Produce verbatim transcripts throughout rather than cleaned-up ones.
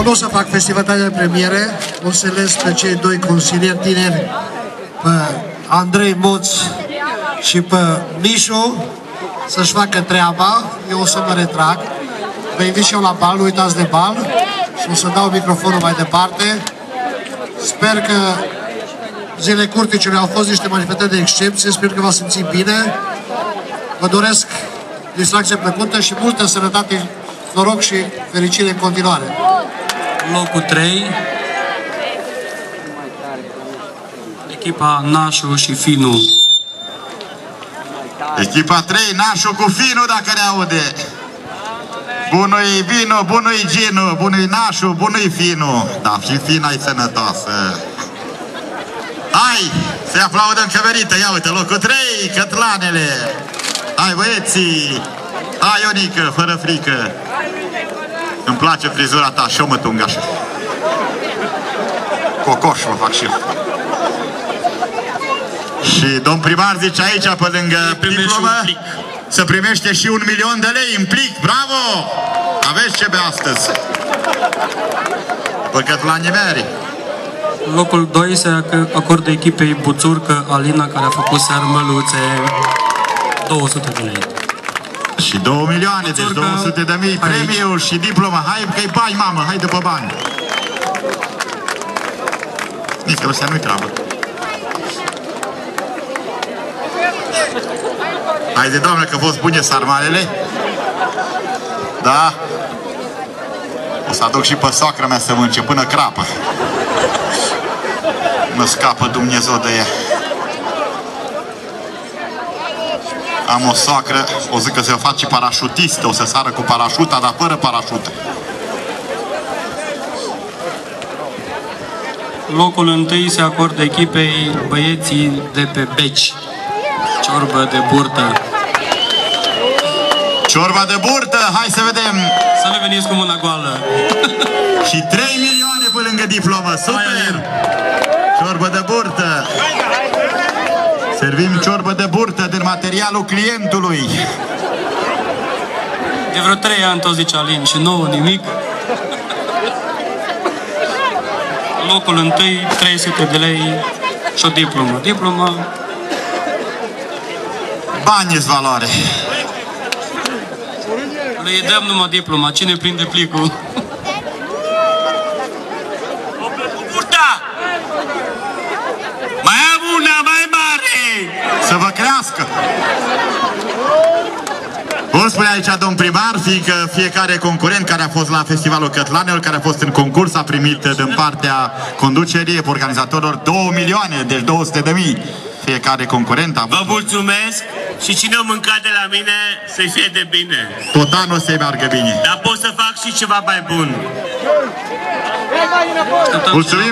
nu o să fac festivitatea de premiere, o să les pe cei doi consilieri tineri, pe Andrei Moț și pe Mișu, să-și facă treaba. Eu o să mă retrag. Vă invit și eu la bal, nu uitați de bal și o să dau microfonul mai departe. Sper că zilele Curticului au fost niște manifestări de excepție, sper că v-ați simțit bine. Vă doresc distracție plăcută și multă sănătate, noroc și fericire în continuare. Locul trei, echipa Nașu și Finu. Echipa trei, Nașu cu Finu, dacă ne aude. Bună-i Vino, bună-i Ginu, bună-i Nașu, bună-i Finu. Da, și Fina-i sănătoasă. Hai, se aplaudă încăverită, ia uite, locul trei, Cătlanele. Hai băieții, hai Ionică, fără frică. Îmi place frizura ta, și-o mă tung așa. Cocoș mă fac și eu. Și domn primar zice aici, pe lângă diplomă, să primește și un milion de lei în plic. Bravo! Aveți ce bea astăzi. Păcat la nimeri. Locul doi se acordă echipei Buțurcă Alina, care a făcut seară măluțe, două sute de lei. Și două milioane, deci două sute de mii, premiul și diploma. Hai că-i bani, mamă, hai după bani. Nici că ăsta nu-i treabă. Haide, doamne, că v-o spune sarmalele. Da? O să aduc și pe soacră mea să mânce până crapă. Mă scapă Dumnezeu de ea. Am o soacră, o zic că se face parașutistă, o să sară cu parașuta, dar fără parașută. Locul întâi se acordă echipei Băieții de pe Beci. Ciorbă de burtă. Ciorba de burtă, hai să vedem. Să ne veniți cu mâna goală. Și trei milioane pe lângă diplomă, super! Ciorbă de burtă. Servim ciorbă de burtă din materialul clientului. De vreo trei ani tot zice Alin și nouă nimic. Locul întâi, trei sute de lei și o diplomă. Diploma... Bani-s valoare. Le dăm numai diploma. Cine prinde plicul? Burta! Mai am una mai mare! Să vă crească! Cum spune aici domn primar, fiindcă fiecare concurent care a fost la Festivalul Cătlanelor, care a fost în concurs, a primit din partea conducerii, organizatorilor, două milioane, deci două sute de mii. Fiecare concurent a... Vă mulțumesc și cine a mâncat de la mine să-i fie de bine. Tot anul să-i meargă bine. Dar pot să fac și ceva mai bun. Mulțumim!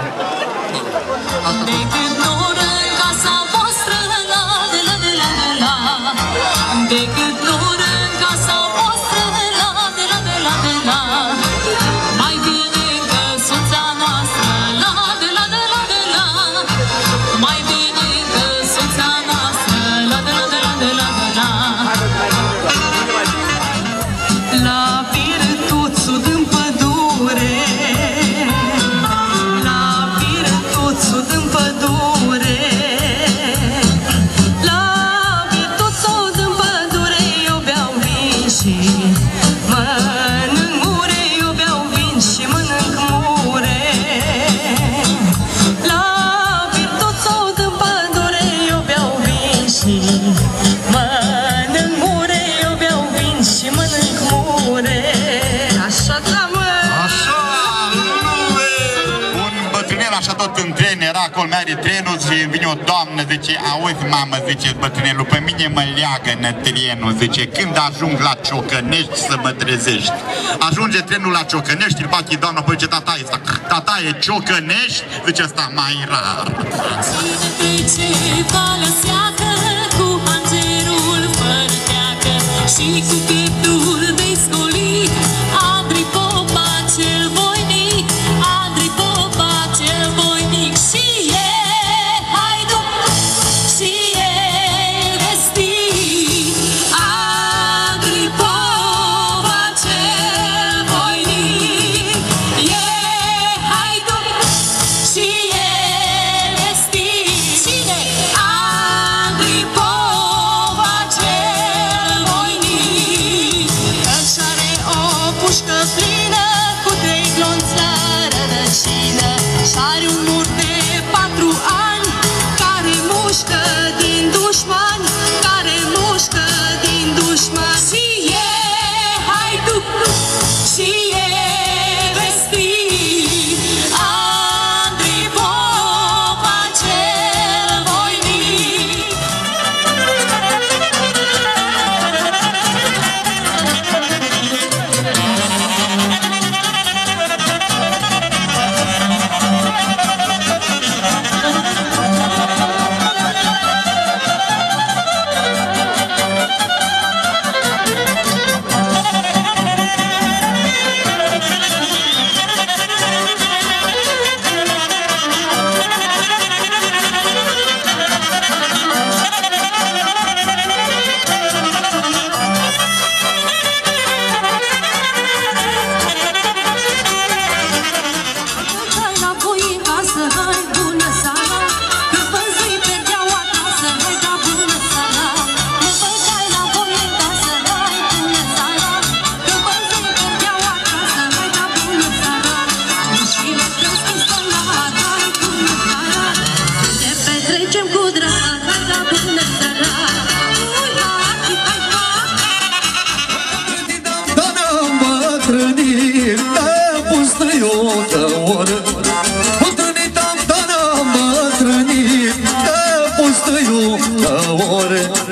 Acolo merge trenul și vine o doamnă, zice, auzi mamă, zice bătrânelul, pe mine mă leagă trenul, zice, când ajung la Ciocănești să mă trezești. Ajunge trenul la Ciocănești, îl bate doamna, păi ce tata e ăsta? Tata e Ciocănești? Zice, ăsta mai rar. Cine trece valea seacă cu hangerul fără teacă și cu pieptul descolit, Andrei Popa cel voinic, Andrei Popa cel voinic și e haidu și e vestit, Andrei Popa cel voinic,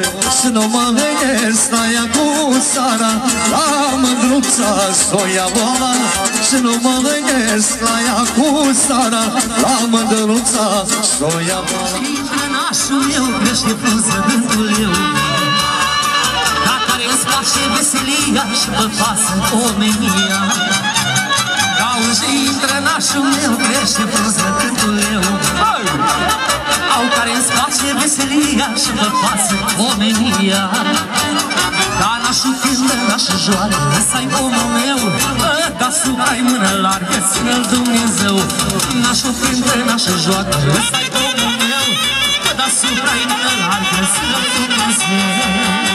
să nu mă gândesc la ea cu sara, la mândruța s-o ia boala, să nu mă gândesc la ea cu sara, la mândruța s-o ia boala. Intră nașul meu, crește frunză gândul eu, ca care-ți place veselia și vă pasă omenia. Auzi, intră nașul meu, crește frunză gândul eu, au care-ți place veselia și vă pasă omenia. Dar nașul cântă, nașul joară, ăsta-i omul meu, deasupra-i mână largă, ține-l Dumnezeu. Nașul cântă, nașul joară, ăsta-i omul meu, deasupra-i mână largă, ține-l Dumnezeu.